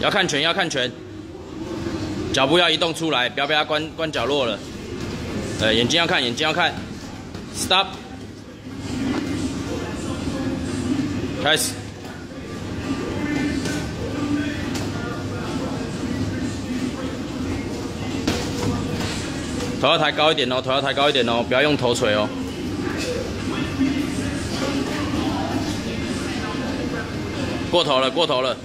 要看拳，要看拳，脚步要移动出来，不要被他关角落了。眼睛要看，眼睛要看 ，stop， 开始。头要抬高一点哦，头要抬高一点哦，不要用头锤哦。过头了，过头了，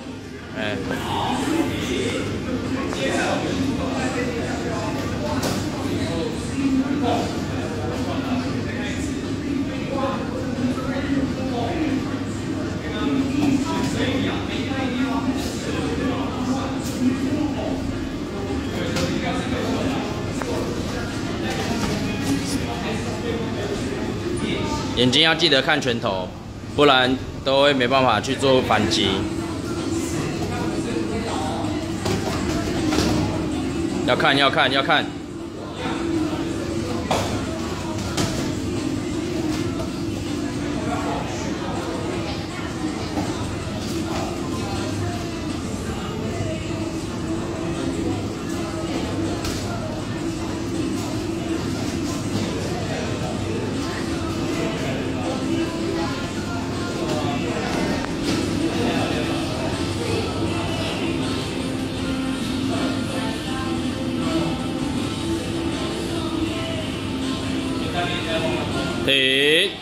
眼睛要记得看拳头，不然都会没办法去做反击。要看，要看，要看。停。